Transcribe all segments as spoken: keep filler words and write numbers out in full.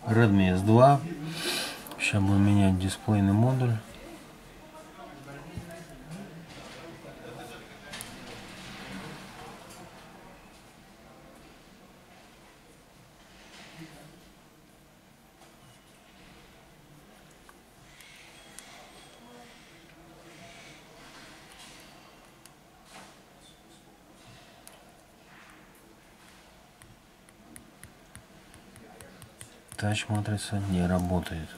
Redmi эс два. Сейчас будем менять дисплейный модуль. Тач матрица не работает.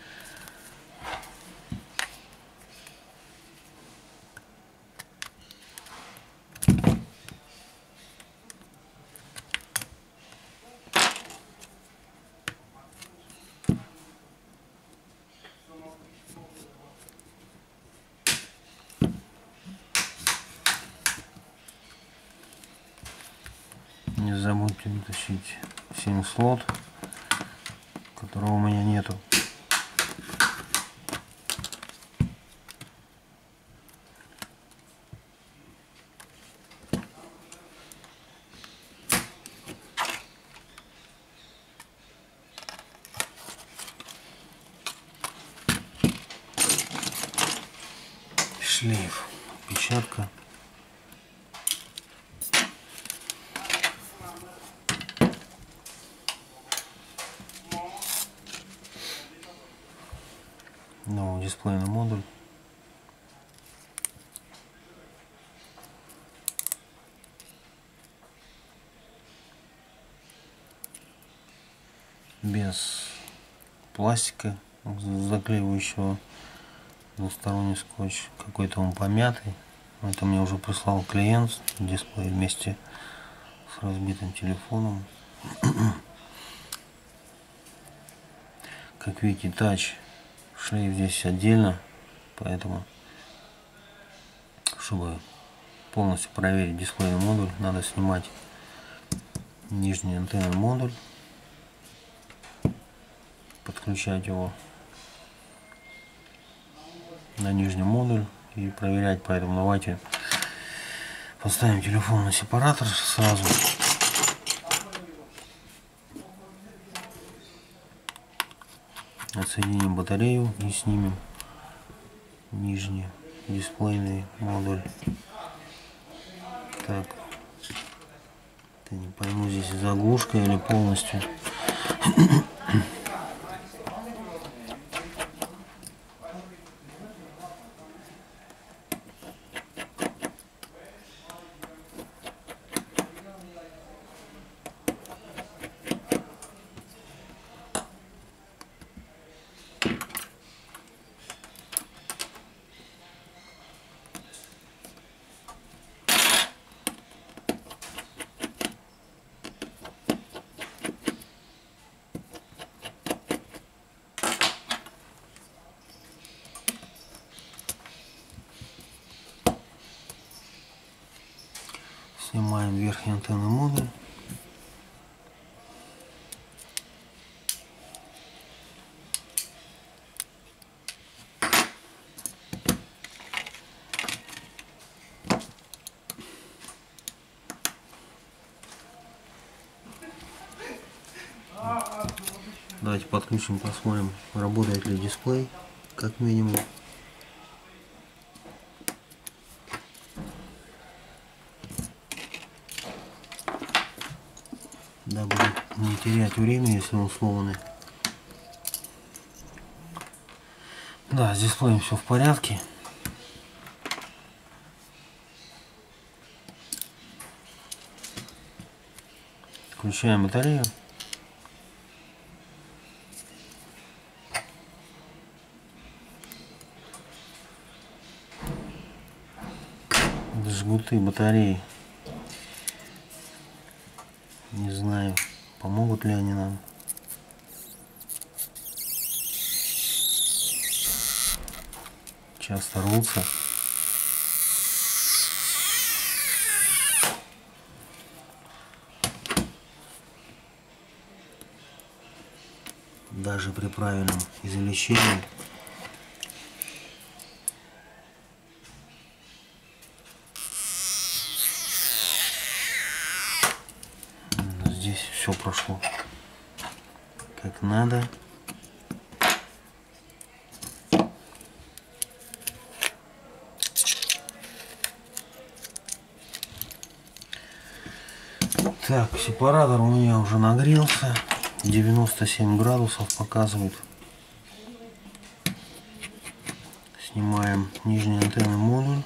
Не забудьте вытащить сим-слот, которого у меня нету. Шлейф, печатка. Новый дисплейный модуль. Без пластика заклеивающего, двусторонний скотч. Какой-то он помятый. Это мне уже прислал клиент, дисплей вместе с разбитым телефоном. Как видите, тач, шлейф здесь отдельно, поэтому, чтобы полностью проверить дисплейный модуль, надо снимать нижний антенный модуль, подключать его на нижний модуль и проверять. Поэтому давайте поставим телефон на сепаратор сразу. Отсоединим батарею и снимем нижний дисплейный модуль. Так, это не пойму, здесь заглушка или полностью. Снимаем верхний антенный модуль. Давайте подключим, посмотрим, работает ли дисплей, как минимум. Дабы не терять время, если он сломанный. Да, с дисплеем все в порядке. Включаем батарею. Жгуты батареи. Не знаю, помогут ли они нам. Часто рвутся. Даже при правильном извлечении. Здесь все прошло как надо. Так, сепаратор у меня уже нагрелся, девяносто семь градусов показывает. Снимаем нижний антенный модуль.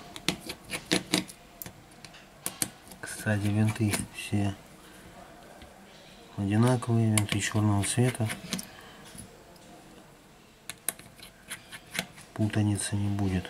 Кстати, винты все одинаковые, винты черного цвета. Путаницы не будет.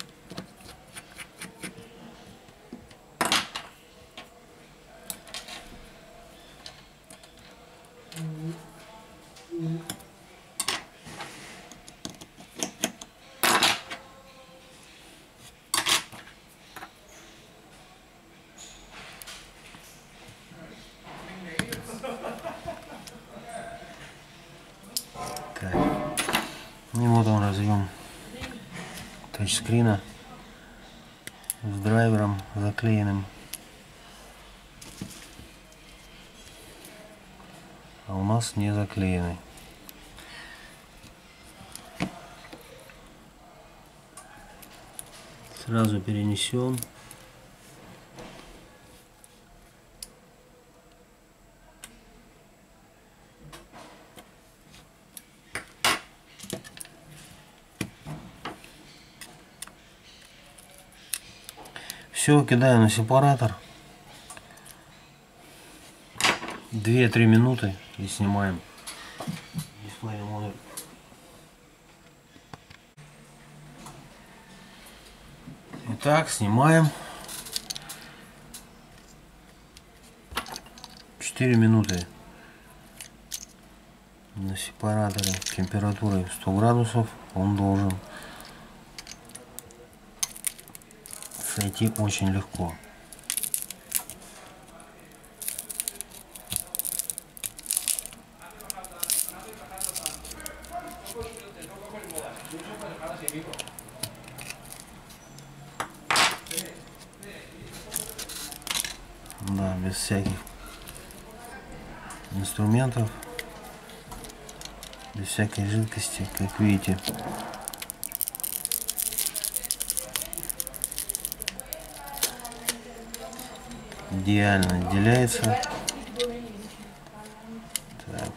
Так. И вот он разъем тачскрина с драйвером заклеенным. А у нас не заклеенный. Сразу перенесем. Все, кидаю на сепаратор. две-три минуты и снимаем дисплейный модуль. Итак, снимаем. четыре минуты на сепараторе температурой сто градусов. Он должен сойти очень легко. Да, без всяких инструментов, без всякой жидкости, как видите. Идеально отделяется. Так.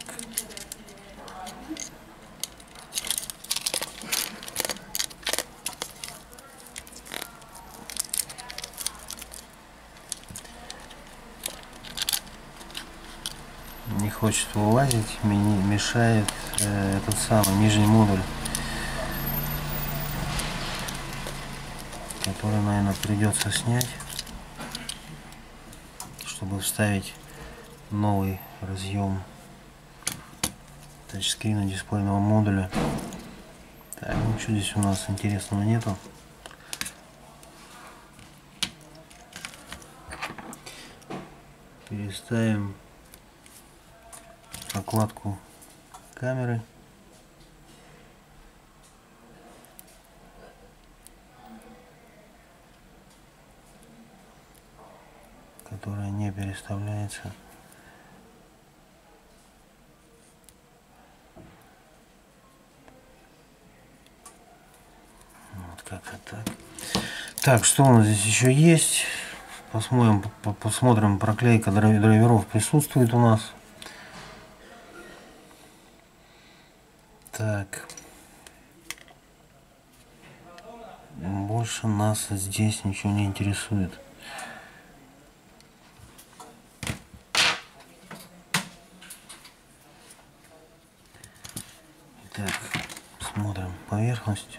Не хочет вылазить, мешает э, этот самый нижний модуль, который, наверное, придется снять, чтобы вставить новый разъем тачскрина дисплейного модуля. Так, ничего здесь у нас интересного нету. Переставим прокладку камеры. Которая не переставляется. Вот как-то так. Так, что у нас здесь еще есть? Посмотрим, посмотрим, проклейка драйверов присутствует у нас. Так. Больше нас здесь ничего не интересует. Так, смотрим поверхность.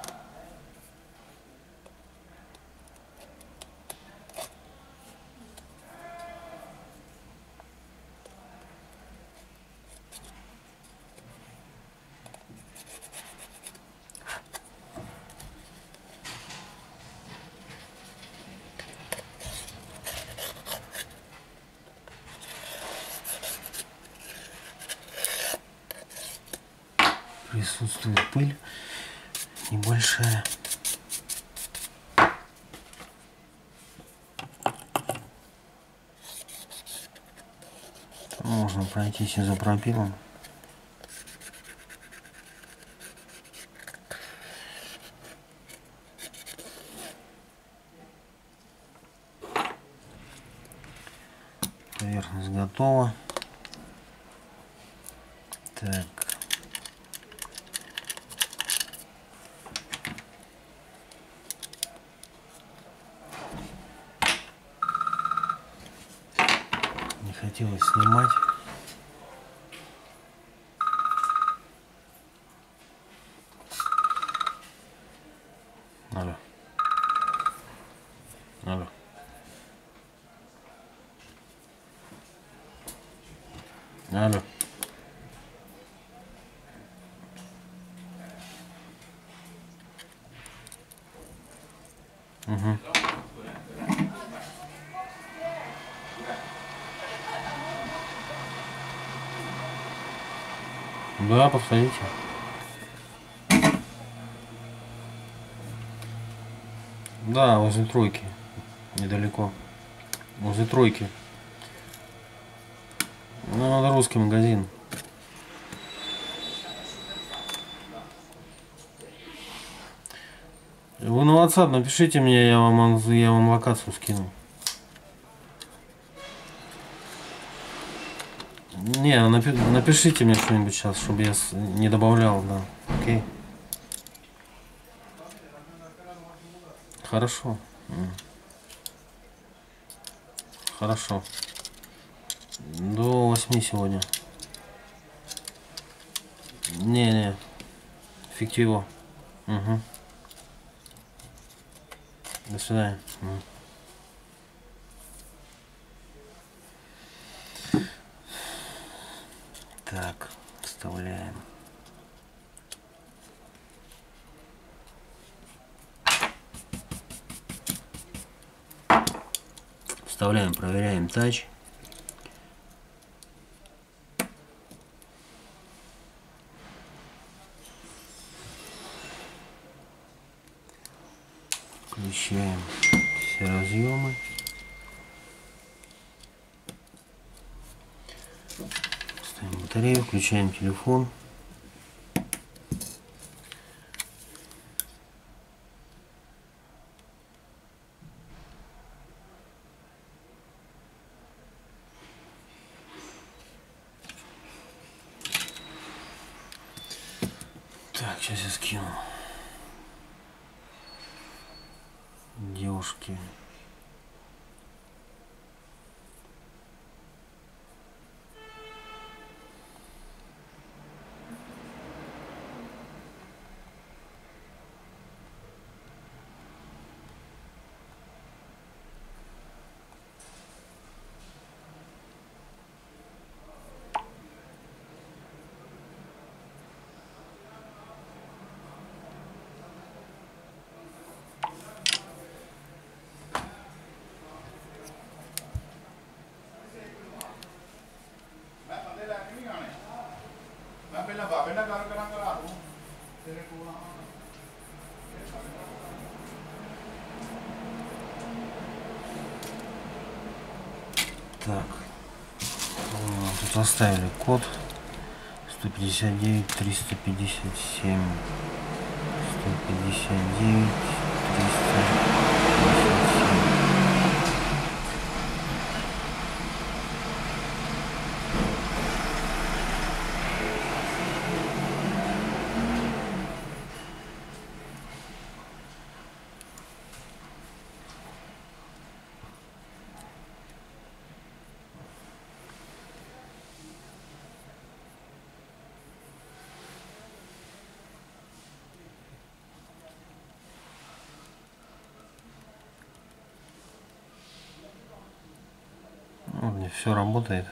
Присутствует пыль небольшая. Можно пройтись изопропилом. Поверхность готова. Так. Не хотелось снимать. Алло. Алло. Алло. Угу. Да, подходите. Да, возле тройки. Недалеко. Возле тройки. Ну, это русский магазин. Вы на WhatsApp напишите мне, я вам, я вам локацию скину. Не, напи напишите мне что-нибудь сейчас, чтобы я не добавлял, да. Окей. Хорошо. Хорошо. До восьми сегодня. Не-не. Фиктиво. Угу. До свидания. Угу. Так, вставляем. Вставляем, проверяем тач. Включаем все разъемы. Ставим батарею, включаем телефон. Так, сейчас я скину девушке. Так, тут оставили код сто пятьдесят девять триста пятьдесят семь сто пятьдесят девять триста пятьдесят семь. У меня все работает.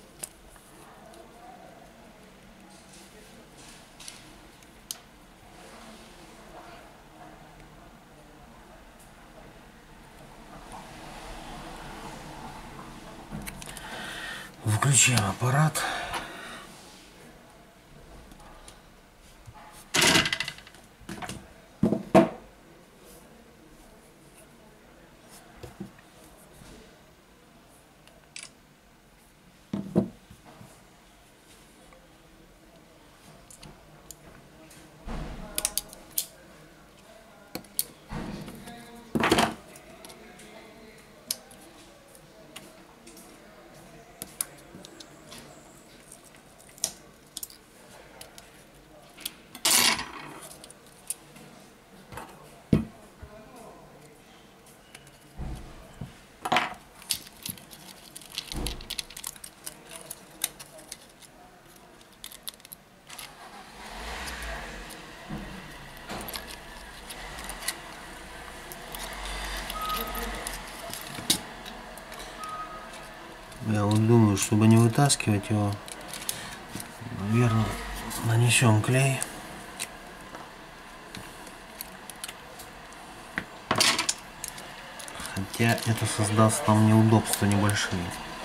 Выключаем аппарат. рекомендую, чтобы не вытаскивать его. Наверное, нанесем клей. Хотя это создаст нам неудобства небольшие.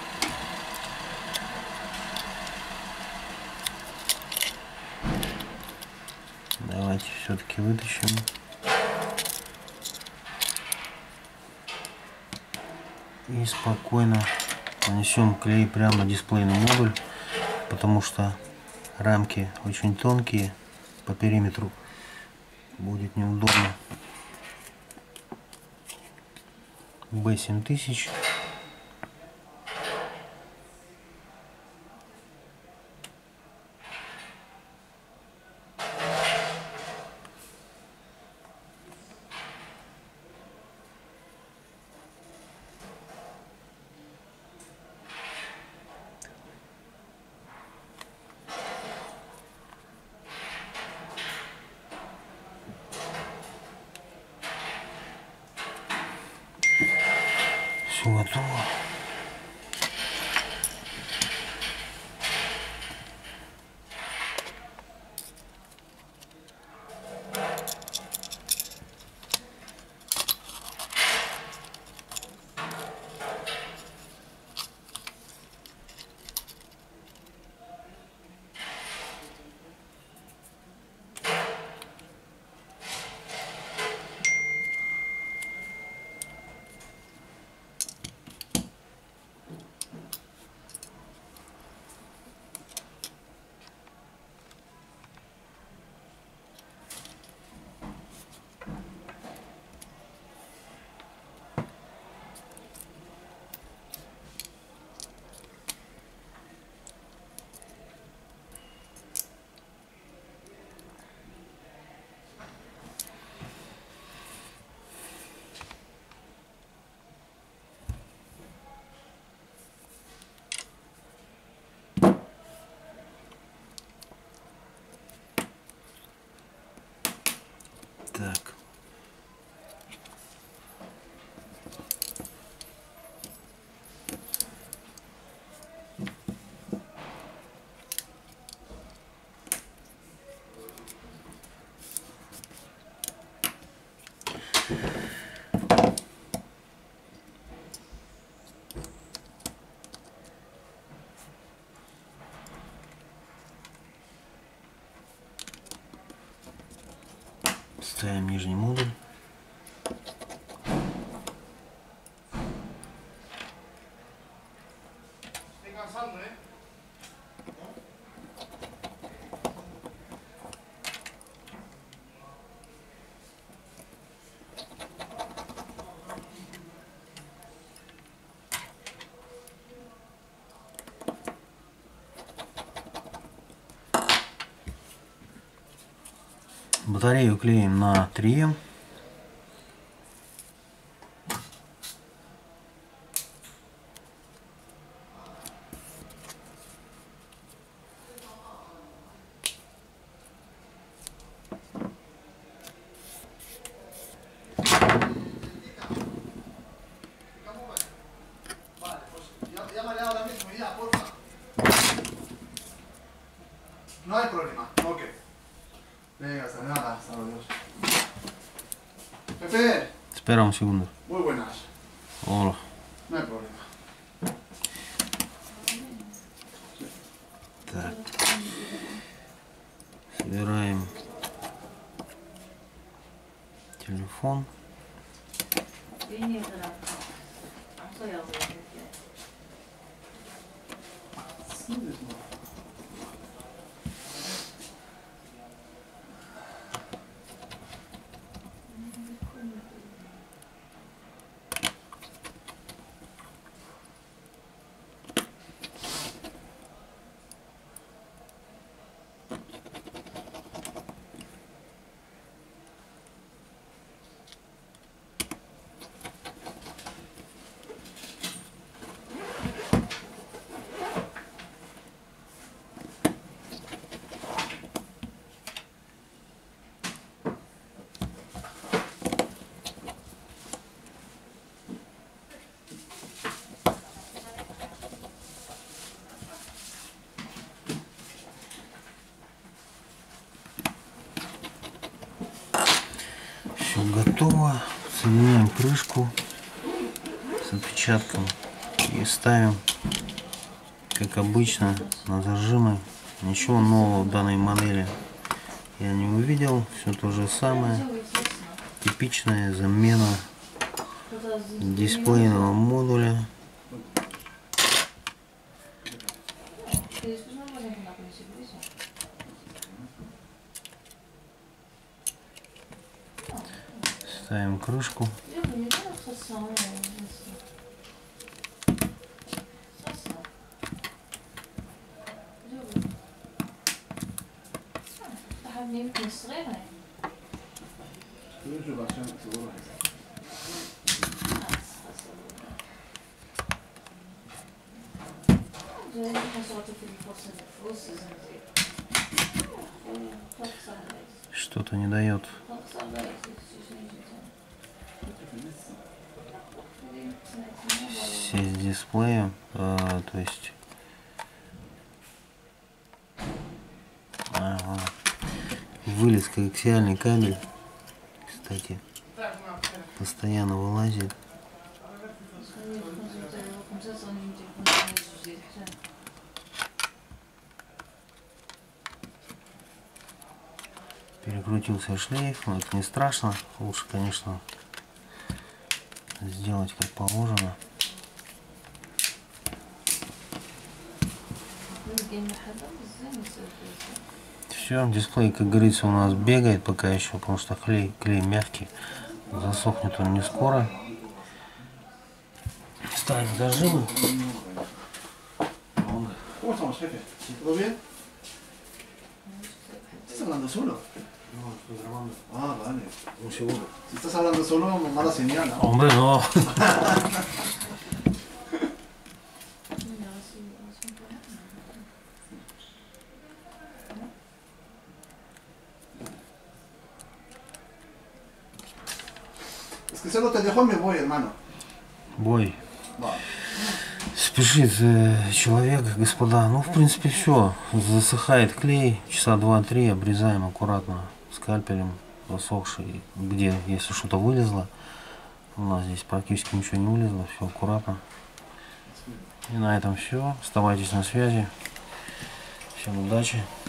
Давайте все-таки вытащим. И спокойно нанесем клей прямо на дисплейный модуль, потому что рамки очень тонкие, по периметру будет неудобно. бэ семь тысяч. Все готово. Так. Ставим нижний модуль. Батарею клеим на три эм. No hay problema, ok. Venga, hasta nada, hasta luego. Pepe. Espera un segundo. Muy buenas. Hola. No hay problema. Так. Собираем телефон. готово. Соединяем крышку с отпечатком и ставим, как обычно, на зажимы. Ничего нового в данной модели я не увидел. Все то же самое. Типичная замена дисплейного модуля. Ставим крышку. Что-то не дает сесть с дисплеем, а, то есть ага. Вылез коаксиальный кабель, кстати, постоянно вылазит. Перекрутился шлейф, но это не страшно. Лучше, конечно, сделать как положено. Все, дисплей, как говорится, у нас бегает пока еще, потому что клей, клей мягкий. Засохнет он не скоро. Ставим зажимы. ¿Cómo estamos, jefe? ¿Todo bien? ¿Estás hablando solo? No, estoy grabando. Ah, vale. Un segundo. Si estás hablando solo, mala señal, ¿no? Hombre, no. Es que solo te dejo, me voy, hermano. Бой. Va. Спешит э, человек, господа. Ну, в принципе, все. Засыхает клей. Часа два-три обрезаем аккуратно скальпелем засохший. Где, если что-то вылезло. У нас здесь практически ничего не вылезло. Все аккуратно. И на этом все. Оставайтесь на связи. Всем удачи.